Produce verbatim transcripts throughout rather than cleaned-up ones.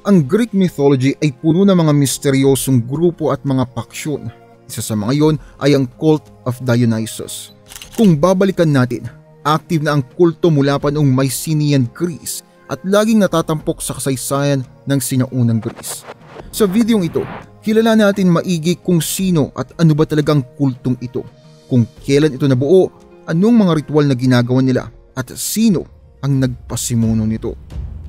Ang Greek mythology ay puno ng mga misteryosong grupo at mga paksyon. Isa sa mga yon ay ang Cult of Dionysus. Kung babalikan natin, active na ang kulto mula pa noong Mycenaean Greece at laging natatampok sa kasaysayan ng sinaunang Greece. Sa videong ito, kilala natin maigi kung sino at ano ba talagang kultong ito, kung kailan ito nabuo, anong mga ritual na ginagawa nila, at sino ang nagpasimuno nito.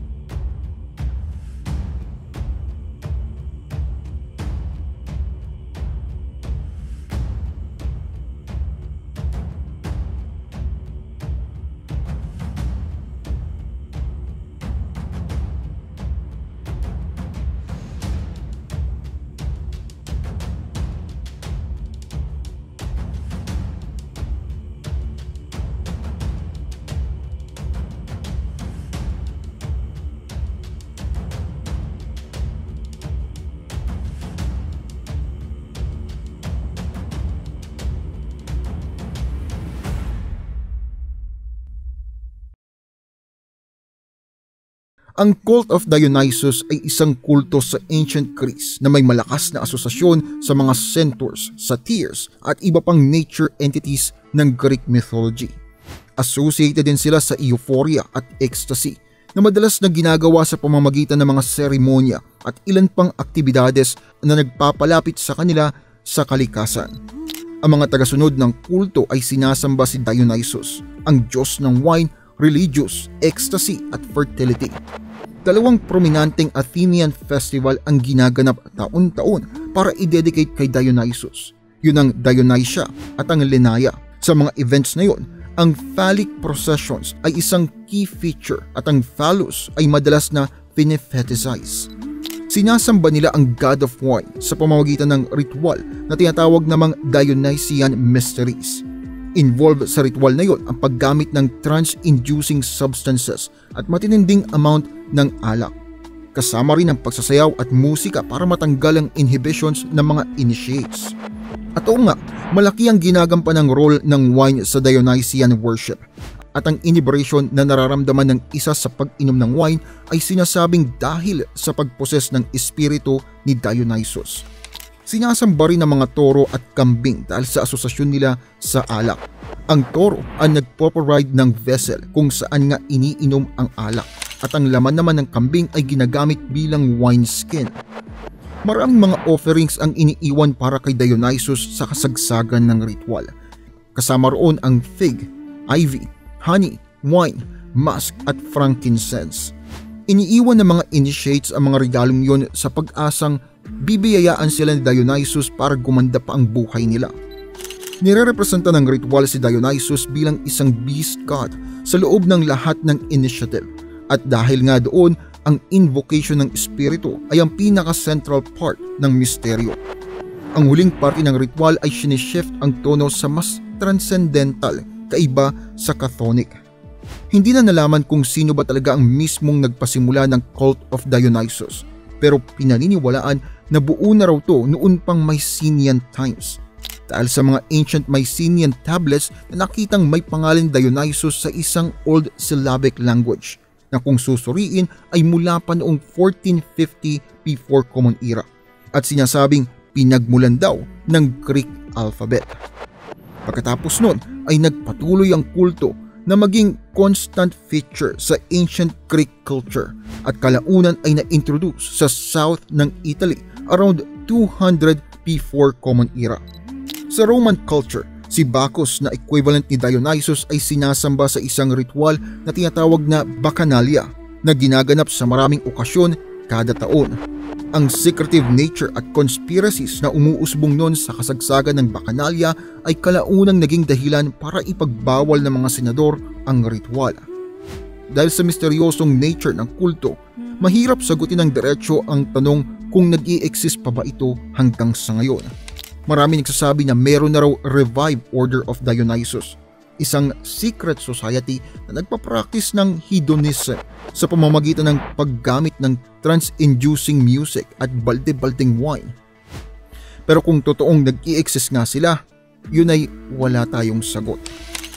Ang Cult of Dionysus ay isang kulto sa ancient Greece na may malakas na asosasyon sa mga centaurs, satyrs at iba pang nature entities ng Greek mythology. Associated din sila sa euphoria at ecstasy na madalas na ginagawa sa pamamagitan ng mga seremonya at ilan pang aktibidades na nagpapalapit sa kanila sa kalikasan. Ang mga tagasunod ng kulto ay sinasamba si Dionysus, ang Diyos ng wine, religious, ecstasy at fertility. Dalawang prominenteng Athenian festival ang ginaganap taon-taon para i-dedicate kay Dionysus. Yun ang Dionysia at ang Lenaya. Sa mga events na yun, ang phallic processions ay isang key feature at ang phallus ay madalas na pinefetizize. Sinasamba nila ang God of Wine sa pamamagitan ng ritual na tinatawag namang Dionysian Mysteries. Involved sa ritual na yon ang paggamit ng trance-inducing substances at matininding amount ng alak. Kasama rin ang pagsasayaw at musika para matanggal ang inhibitions ng mga initiates. At oo nga, malaki ang ginagampan ng role ng wine sa Dionysian worship. At ang inebriation na nararamdaman ng isa sa pag-inom ng wine ay sinasabing dahil sa pagposes ng espiritu ni Dionysus. Sinasamba rin ng mga toro at kambing dahil sa asosasyon nila sa alak. Ang toro ang nagpo-provide ng vessel kung saan nga iniinom ang alak at ang laman naman ng kambing ay ginagamit bilang wineskin. Maraming mga offerings ang iniiwan para kay Dionysus sa kasagsagan ng ritual. Kasama roon ang fig, ivy, honey, wine, musk at frankincense. Iniiwan ng mga initiates ang mga regalong yon sa pag-asang bibiyayaan sila ni Dionysus para gumanda pa ang buhay nila. Nire-representa ng ritual si Dionysus bilang isang beast god sa loob ng lahat ng initiative at dahil nga doon ang invocation ng espiritu ay ang pinaka-central part ng misteryo. Ang huling parte ng ritual ay sinishift ang tono sa mas transcendental kaiba sa chthonic. Hindi na nalaman kung sino ba talaga ang mismong nagpasimula ng Cult of Dionysus pero pinaniniwalaan na buo na raw to noon pang Mycenaean times dahil sa mga ancient Mycenaean tablets na nakitang may pangalan Dionysus sa isang old syllabic language na kung susuriin ay mula pa noong fourteen fifty before Common Era at sinasabing pinagmulan daw ng Greek alphabet. Pagkatapos nun ay nagpatuloy ang kulto na maging constant feature sa ancient Greek culture at kalaunan ay na-introduce sa south ng Italy around two hundred before Common Era. Sa Roman culture, si Bacchus na equivalent ni Dionysus ay sinasamba sa isang ritual na tinatawag na Bacchanalia na ginaganap sa maraming okasyon kada taon. Ang secretive nature at conspiracies na umuusbong noon sa kasagsagan ng Bacchanalia ay kalaunang naging dahilan para ipagbawal ng mga senador ang ritual. Dahil sa misteryosong nature ng kulto, mahirap sagutin ng diretsyo ang tanong kung nag-i-exist pa ba ito hanggang sa ngayon. Marami nagsasabi na meron na raw Revived Order of Dionysus, isang secret society na nagpa-practice ng hedonism sa pamamagitan ng paggamit ng trance-inducing music at balde-baldeng wine. Pero kung totoong nag-i-exist nga sila, yun ay wala tayong sagot.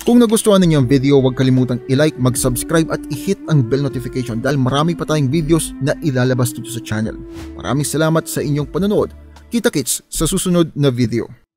Kung nagustuhan ninyo ang video, huwag kalimutang i-like, mag-subscribe at i-hit ang bell notification dahil marami pa tayong videos na ilalabas dito sa channel. Maraming salamat sa inyong panonood. Kita-kits sa susunod na video.